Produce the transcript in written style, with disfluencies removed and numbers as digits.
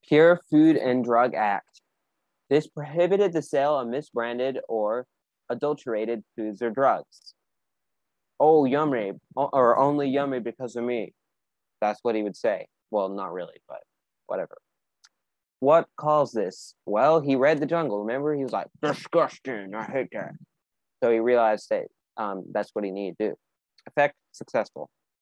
Pure Food and Drug Act. This prohibited the sale of misbranded or adulterated foods or drugs. Oh, yummy, or only yummy because of me. That's what he would say. Well, not really, but whatever. What caused this? Well, he read The Jungle. Remember, he was like, disgusting. I hate that. So he realized that that's what he needed to do. Effect, successful.